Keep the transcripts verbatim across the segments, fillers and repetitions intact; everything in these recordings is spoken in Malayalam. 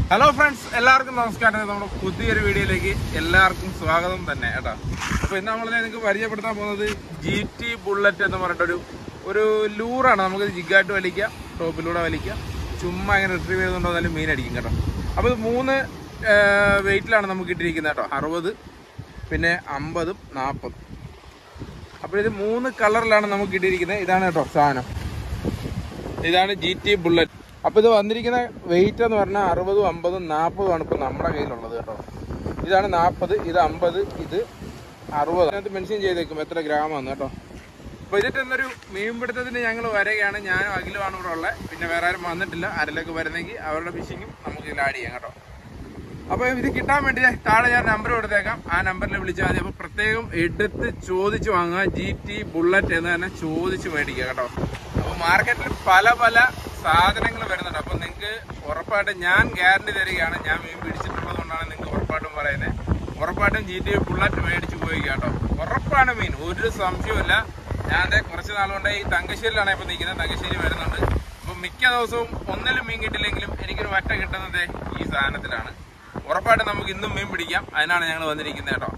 Hello friends, എല്ലാവർക്കും നമസ്കാരം. നമ്മുടെ പുതിയൊരു വീഡിയോയിലേക്ക് എല്ലാവർക്കും സ്വാഗതം തന്നെ കേട്ടോ. അപ്പോൾ ഇന്ന് നമ്മൾ നിങ്ങൾക്ക് പരിചയപ്പെടുത്താൻ പോകുന്നത് ജി ടി ബുള്ളറ്റ് എന്ന് പറഞ്ഞിട്ടൊരു ഒരു ലൂറാണ്. നമുക്ക് ജിഗായിട്ട് വലിക്കാം, ടോപ്പിലൂടെ വലിക്കാം, ചുമ്മാ ഇങ്ങനെ റിട്രീവ് ചെയ്തുകൊണ്ടാലും മീൻ അടിക്കും കേട്ടോ. അപ്പോൾ ഇത് മൂന്ന് വെയിറ്റിലാണ് നമുക്ക് ഇട്ടിരിക്കുന്നത് കേട്ടോ, അറുപത് പിന്നെ അമ്പതും നാൽപ്പതും. അപ്പോൾ ഇത് മൂന്ന് കളറിലാണ് നമുക്ക് ഇട്ടിരിക്കുന്നത്. ഇതാണ് കേട്ടോ സാധനം, ഇതാണ് ജി ടി ബുള്ളറ്റ്. അപ്പോൾ ഇത് വന്നിരിക്കുന്ന വെയിറ്റ് എന്ന് പറഞ്ഞാൽ അറുപതും അമ്പതും നാൽപ്പതും ആണ് ഇപ്പോൾ നമ്മുടെ കയ്യിലുള്ളത് കേട്ടോ. ഇതാണ് നാൽപ്പത്, ഇത് അമ്പത്, ഇത് അറുപത്. അതിനകത്ത് മെൻഷൻ ചെയ്തേക്കും എത്ര ഗ്രാമാണ് കേട്ടോ. അപ്പോൾ ഇതിട്ട് എന്നൊരു മീൻപിടുത്തത്തിന് ഞങ്ങൾ വരികയാണ്. ഞാനും അഖിലുമാണ് ഇവിടെ ഉള്ളത്. പിന്നെ വേറെ ആരും വന്നിട്ടില്ല. ആരിലേക്ക് വരുന്നെങ്കിൽ അവരുടെ ഫിഷിങ്ങും നമുക്ക് ഇതിൽ ആഡ് ചെയ്യാം കേട്ടോ. അപ്പോൾ ഇത് കിട്ടാൻ വേണ്ടി താഴെ ഞാൻ നമ്പർ കൊടുത്തേക്കാം, ആ നമ്പറിൽ വിളിച്ചാൽ മതി. അപ്പോൾ പ്രത്യേകം എടുത്ത് ചോദിച്ച് വാങ്ങുക, ജി ടി ബുള്ളറ്റ് എന്ന് തന്നെ ചോദിച്ച് മേടിക്കുക കേട്ടോ. അപ്പോൾ മാർക്കറ്റിൽ പല പല സാധനങ്ങൾ വരുന്നുണ്ട്. അപ്പം നിങ്ങൾക്ക് ഉറപ്പായിട്ടും ഞാൻ ഗ്യാരണ്ടി തരികയാണ്, ഞാൻ മീൻ പിടിച്ചിട്ടുള്ളത് കൊണ്ടാണ് നിങ്ങൾക്ക് ഉറപ്പായിട്ടും പറയുന്നത്. ഉറപ്പായിട്ടും ജി ടി ബുള്ളറ്റ് മേടിച്ച് പോയി കേട്ടോ. ഉറപ്പാണ് മീൻ, ഒരു സംശയമില്ല. ഞാൻ അതേ കുറച്ച് നാളുകൊണ്ട് ഈ തങ്കശ്ശേരിയിലാണ് ഇപ്പോൾ നിൽക്കുന്നത്. തങ്കശ്ശേരി വരുന്നുണ്ട്. അപ്പം മിക്ക ദിവസവും ഒന്നിലും മീൻ കിട്ടില്ലെങ്കിലും എനിക്കൊരു വറ്റ കിട്ടുന്നത് ഈ സാധനത്തിലാണ്. ഉറപ്പായിട്ടും നമുക്ക് ഇന്നും മീൻ പിടിക്കാം. അതിനാണ് ഞങ്ങൾ വന്നിരിക്കുന്നത് കേട്ടോ.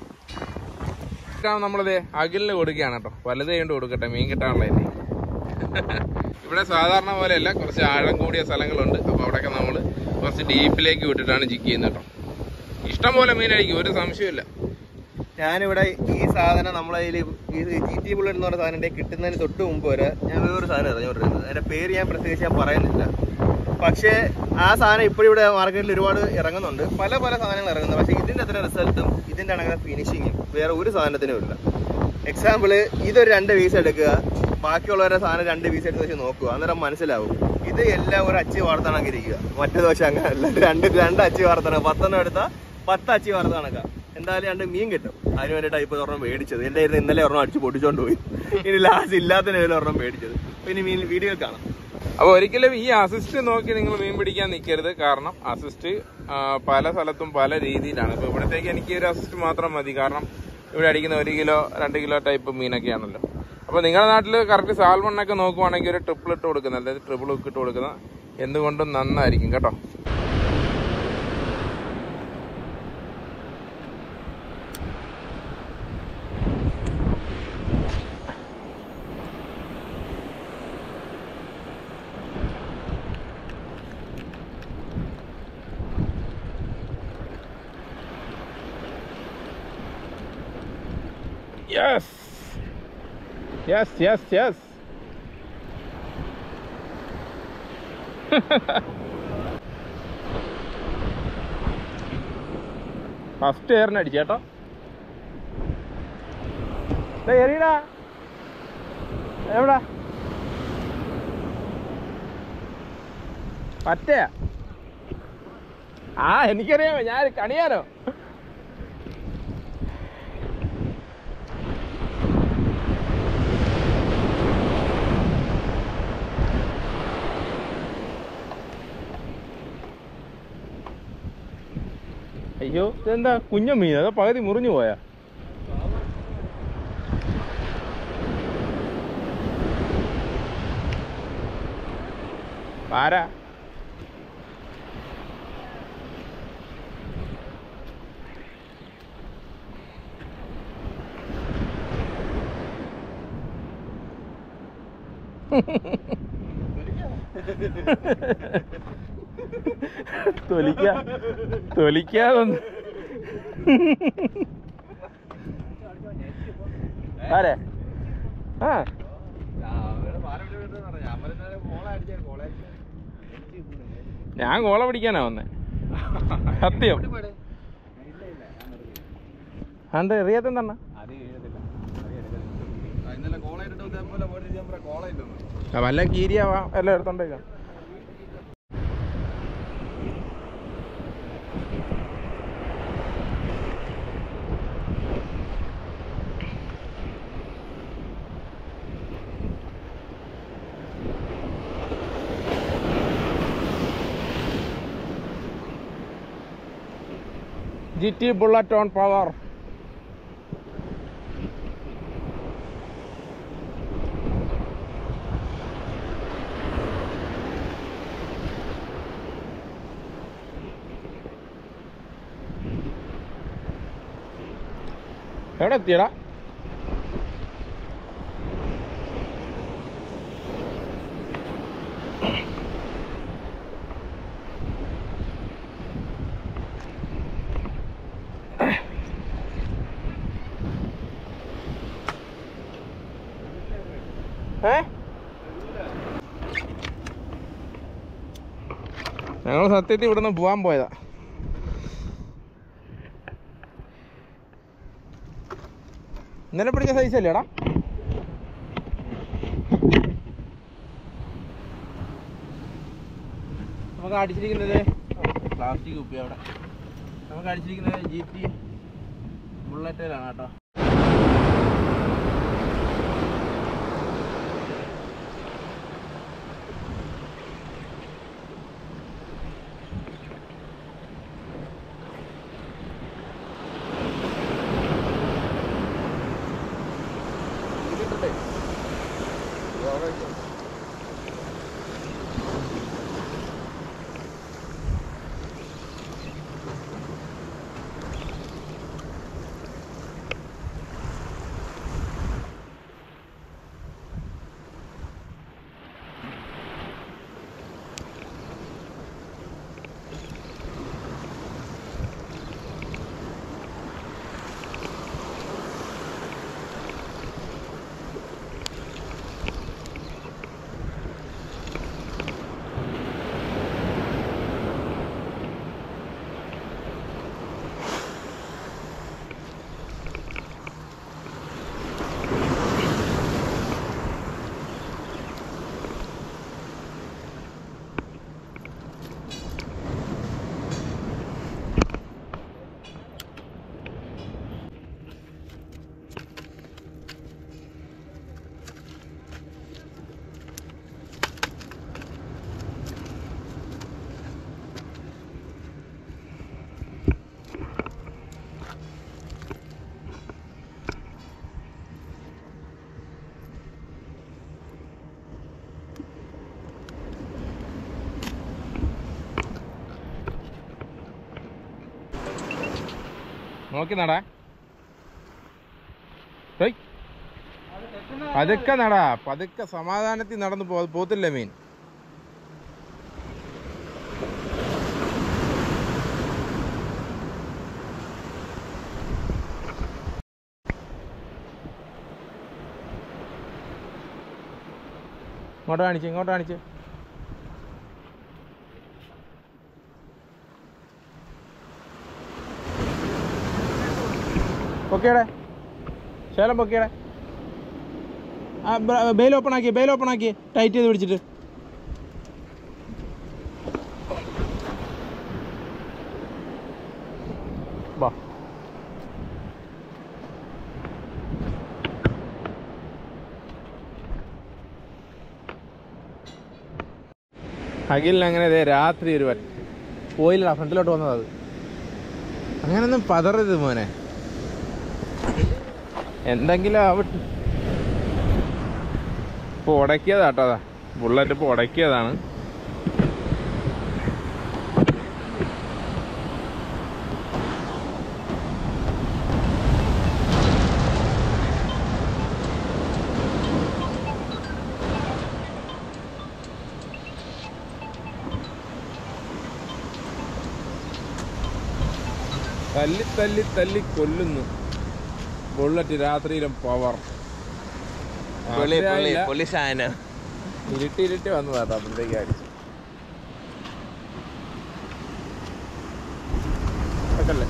നമ്മളത് അഖിലിന് കൊടുക്കുകയാണ് കേട്ടോ. വലുത് കൊണ്ട് കൊടുക്കട്ടെ, മീൻ കിട്ടാനുള്ളതല്ലേ. ഇവിടെ സാധാരണ പോലെയല്ല, കുറച്ച് ആഴം കൂടിയ സ്ഥലങ്ങളുണ്ട്. അപ്പോൾ അവിടെയൊക്കെ നമ്മൾ കുറച്ച് ഡീപ്പിലേക്ക് വിട്ടിട്ടാണ് ജിക്ക് ചെയ്യുന്നത് കേട്ടോ. ഇഷ്ടം പോലെ മീനടിക്കും, ഒരു സംശയമില്ല. ഞാനിവിടെ ഈ സാധനം നമ്മളെ ഈ ജി ടി ബുള്ളറ്റ് എന്ന് പറഞ്ഞ സാധനം കിട്ടുന്നതിന് തൊട്ട് മുമ്പ് വരെ ഞാൻ വേറൊരു സാധനം അറിഞ്ഞുകൊണ്ടിരുന്നത്. അതിന്റെ പേര് ഞാൻ പ്രത്യേകിച്ച് ഞാൻ പറയുന്നില്ല. പക്ഷേ ആ സാധനം ഇപ്പോഴും ഇവിടെ മാർക്കറ്റിൽ ഒരുപാട് ഇറങ്ങുന്നുണ്ട്, പല പല സാധനങ്ങൾ ഇറങ്ങുന്നത്. പക്ഷേ ഇതിന്റെ അത്ര റിസൾട്ടും ഇതിന്റെ അങ്ങനെ ഫിനിഷിങ്ങും വേറെ ഒരു സാധനത്തിനും ഇല്ല. എക്സാമ്പിള്, ഇതൊരു രണ്ട് പീസ് എടുക്കുക, ബാക്കിയുള്ളവരുടെ സാധനം രണ്ട് പീസ് എടുത്ത് വെച്ച് നോക്കുക, അന്നേരം മനസ്സിലാവും. ഇത് എല്ലാം ഒരു അച്ചി വാർത്തണക്കി ഇരിക്കുക. മറ്റേ ദോശ അങ്ങനെ അല്ല, രണ്ട് രണ്ട് അച്ചി വാർത്തണ, പത്തെണ്ണം എടുത്താൽ പത്ത് അച്ചി വാർത്ത കണക്കാം. എന്തായാലും രണ്ട് മീൻ കിട്ടും. അതിന് വേണ്ടിയിട്ടാണ് ഇപ്പോൾ ഒരെണ്ണം മേടിച്ചത്. എൻ്റെ ആയിരുന്നു ഇന്നലെ ഒരെണ്ണം അടിച്ച് പൊട്ടിച്ചോണ്ട് പോയി. ഇനി ലാസ്റ്റ് ഇല്ലാത്തതിന് വേണ്ടി ഒരെണ്ണം മേടിച്ചത്. ഇനി മീൻ വീഡിയോ കാണാം. അപ്പോൾ ഒരിക്കലും ഈ അസിസ്റ്റ് നോക്കി നിങ്ങൾ മീൻ പിടിക്കാൻ നിൽക്കരുത്. കാരണം അസിസ്റ്റ് പല സ്ഥലത്തും പല രീതിയിലാണ്. ഇപ്പോൾ ഇവിടത്തേക്ക് എനിക്ക് ഒരു അസിസ്റ്റ് മാത്രം മതി. കാരണം ഇവിടെ അടിക്കുന്ന ഒരു കിലോ രണ്ട് കിലോ ടൈപ്പ് മീനൊക്കെയാണല്ലോ. അപ്പോൾ നിങ്ങളുടെ നാട്ടിൽ കറക്റ്റ് സാൽമണ്ണൊക്കെ നോക്കുവാണെങ്കിൽ ഒരു ട്രിപ്പിൾ ഇട്ട് കൊടുക്കുന്നത്, അതായത് ട്രിപ്പിൾ ഉക്ക് ഇട്ട് കൊടുക്കുന്ന എന്തുകൊണ്ടും നന്നായിരിക്കും കേട്ടോ. Yes, yes, yes, yes. First എയറിന് അടിച്ചു കേട്ടോ. എറിയടാ, എവിടാ പറ്റയാ? ആ എനിക്കറിയാമോ, ഞാൻ കണിയാനോ. അയ്യോ, ഇതെന്താ കുഞ്ഞ മീൻ? അതോ പകുതി മുറിഞ്ഞു പോയാ? ആരാ? തൊലിക്ക തൊലിക്കാതൊന്ന് ആരെ? ആ ഞാൻ കോള പിടിക്കാനാ വന്നേ. സത്യം അണ്ട് എറിയാത്തെന്താണ്? വല്ല കീരിയാവാ എല്ലാം എടുത്തോണ്ടേക്കാം. G T bullet on power. എവിടെ എത്തിയടാ? ഏ ഞങ്ങൾ സത്യത്തിൽ ഇവിടുന്ന് പോവാൻ പോയതാ. ഇന്നലെ പിടിച്ച സൈസ് അല്ലേടാ? നമുക്ക് അടിച്ചിരിക്കുന്നത് പ്ലാസ്റ്റിക് കുപ്പി. അവിടെ നമുക്ക് അടിച്ചിരിക്കുന്നത് ജി ടി ബുള്ളറ്റിലാണ് കേട്ടോ. നോക്കി നടാ, പതുക്കെ നടാ, പതുക്കെ സമാധാനത്തിൽ നടന്നു പോ പോത്തില്ല മീൻ. ഇങ്ങോട്ട് കാണിച്ച്, ഇങ്ങോട്ട് കാണിച്ച്. പൊക്കിയടെ ശേലം പൊക്കിയടെ. ആ ബെയിൽ ഓപ്പൺ ആക്കി, ബെയിൽ ഓപ്പൺ ആക്കി, ടൈറ്റ് ചെയ്ത് പിടിച്ചിട്ട്. വാ, അഖിലിന് അങ്ങനെ ഇതേ രാത്രി ഒരു പോയില്ലടാ, ഫ്രണ്ടിലോട്ട് വന്നത്. അത് അങ്ങനൊന്നും പതറരുത് മോനെ, എന്തെങ്കിലും ആവട്ടെ. ഇപ്പോൾ ഉടക്കിയതാട്ടോ, അതാ ബുള്ളറ്റ് ഇപ്പോൾ ഉടക്കിയതാണ്. തല്ലി തല്ലി തല്ലി കൊല്ലുന്നു ബുള്ളറ്റ് രാത്രിയിലും പവർ. ഇരുട്ടി ഇരുട്ടി വന്നതാട്ടോ, അപ്പോഴത്തേക്ക് അടിച്ചു. അല്ലേ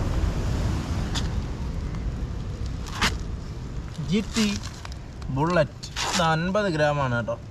ജി ടി ബുള്ളറ്റ് അൻപത് ഗ്രാമാണ് കേട്ടോ.